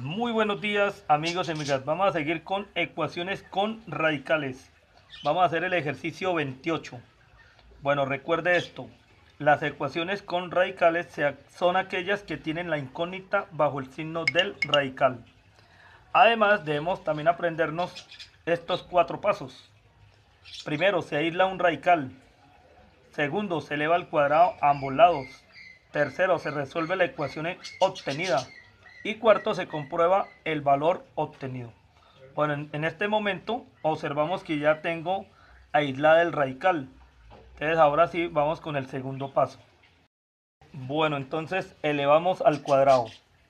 Muy buenos días, amigos y amigas. Vamos a seguir con ecuaciones con radicales. Vamos a hacer el ejercicio 28. Bueno, recuerde esto. Las ecuaciones con radicales son aquellas que tienen la incógnita bajo el signo del radical. Además, debemos también aprendernos estos 4 pasos. Primero, se aísla un radical. Segundo, se eleva al cuadrado a ambos lados. Tercero, se resuelve la ecuación obtenida. Y cuarto, se comprueba el valor obtenido. Bueno, en este momento observamos que ya tengo aislada el radical. Entonces ahora sí vamos con el segundo paso. Bueno, entonces elevamos al cuadrado.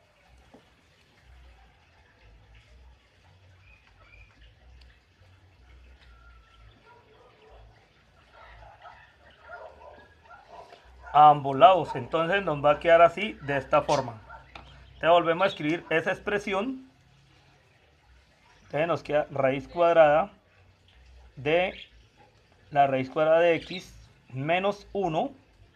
A ambos lados. Entonces nos va a quedar así, de esta forma. Entonces volvemos a escribir esa expresión. Entonces nos queda raíz cuadrada de la raíz cuadrada de x menos 1.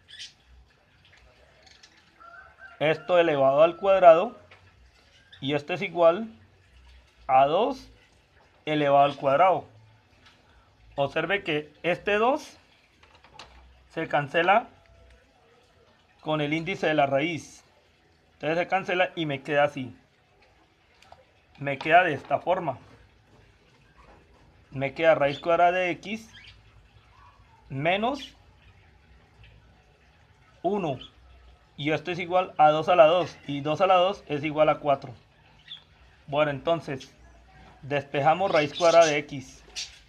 Esto elevado al cuadrado. Y esto es igual a 2 elevado al cuadrado. Observe que este 2 se cancela con el índice de la raíz. Entonces se cancela y me queda así. Me queda de esta forma. Me queda raíz cuadrada de x menos 1. Y esto es igual a 2 a la 2. Y 2 a la 2 es igual a 4. Bueno, entonces despejamos raíz cuadrada de x.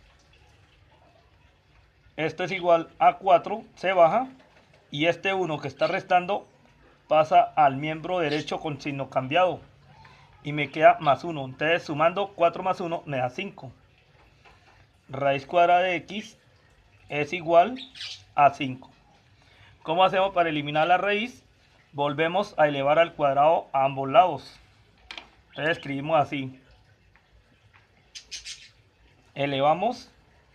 Esto es igual a 4. Se baja. Y este 1 que está restando pasa al miembro derecho con signo cambiado. Y me queda más 1. Entonces sumando 4 más 1 me da 5. Raíz cuadrada de x es igual a 5. ¿Cómo hacemos para eliminar la raíz? Volvemos a elevar al cuadrado a ambos lados. Entonces escribimos así. Elevamos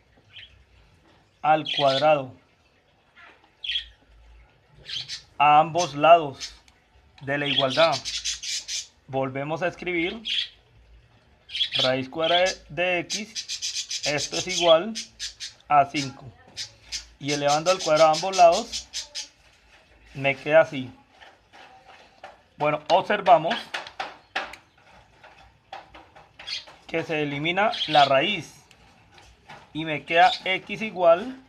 al cuadrado a ambos lados de la igualdad. Volvemos a escribir raíz cuadrada de x. Esto es igual a 5. Y elevando al cuadrado a ambos lados me queda así. Bueno, observamos que se elimina la raíz y me queda x igual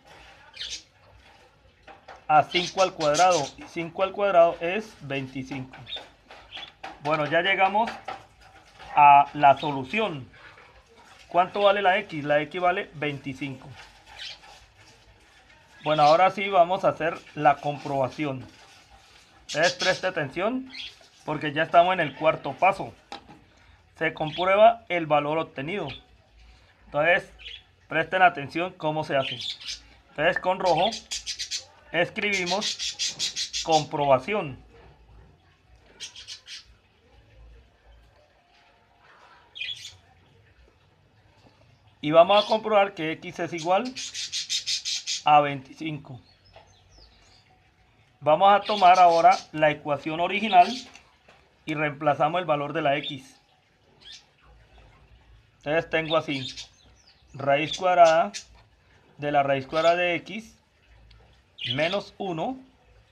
a 5 al cuadrado. Y 5 al cuadrado es 25. Bueno, ya llegamos a la solución. ¿Cuánto vale la x? La x vale 25. Bueno, ahora sí vamos a hacer la comprobación. Entonces preste atención porque ya estamos en el cuarto paso. Se comprueba el valor obtenido. Entonces presten atención cómo se hace. Entonces con rojo escribimos comprobación. Y vamos a comprobar que x es igual a 25. Vamos a tomar ahora la ecuación original y reemplazamos el valor de la x. Entonces tengo así, raíz cuadrada de la raíz cuadrada de x menos 1.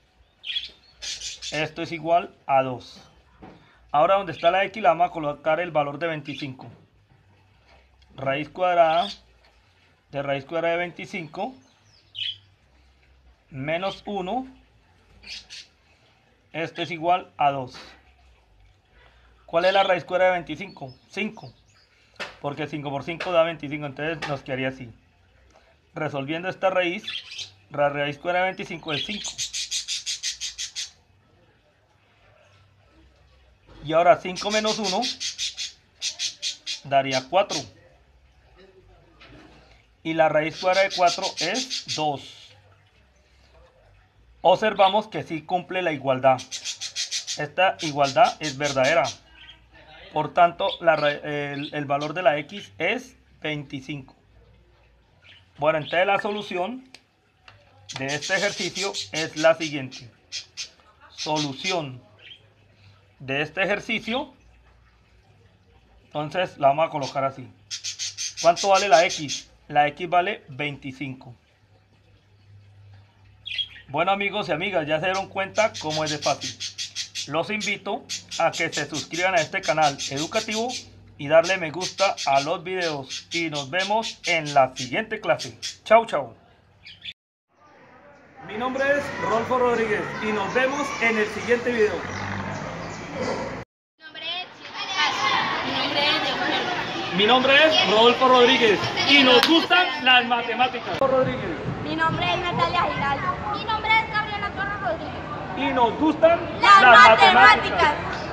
Esto es igual a 2. Ahora donde está la x la vamos a colocar el valor de 25. Raíz cuadrada de raíz cuadrada de 25 menos 1. Esto es igual a 2. ¿Cuál es la raíz cuadrada de 25? 5. Porque 5 por 5 da 25. Entonces nos quedaría así. Resolviendo esta raíz, la raíz cuadrada de 25 es 5. Y ahora 5 menos 1 daría 4. Y la raíz cuadrada de 4 es 2. Observamos que sí cumple la igualdad. Esta igualdad es verdadera. Por tanto, el valor de la x es 25. Bueno, entonces la solución de este ejercicio es la siguiente. Solución de este ejercicio Entonces la vamos a colocar así. ¿Cuánto vale la X? La X vale 25. Bueno, amigos y amigas, ya se dieron cuenta cómo es de fácil. Los invito a que se suscriban a este canal educativo y darle me gusta a los videos. Y nos vemos en la siguiente clase. Chau, chau. Mi nombre es Rolfo Rodríguez y nos vemos en el siguiente video. Mi nombre es Rodolfo Rodríguez y nos gustan las matemáticas. Mi nombre es Natalia Giraldo. Mi nombre es Gabriela Torres Rodríguez. Y nos gustan las matemáticas.